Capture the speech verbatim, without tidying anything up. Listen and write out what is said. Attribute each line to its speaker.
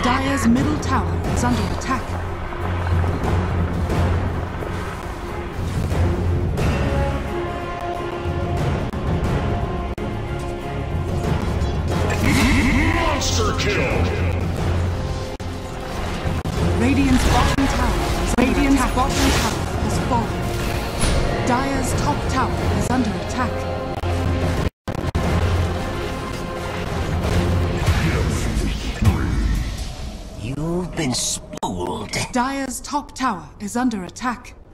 Speaker 1: Dire's middle tower is under attack.
Speaker 2: Monster kill!
Speaker 1: Radiant's bottom tower is Radiant's attack. bottom tower has fallen. Dire's top tower is under attack.
Speaker 3: You've been spooled.
Speaker 1: Dire's top tower is under attack.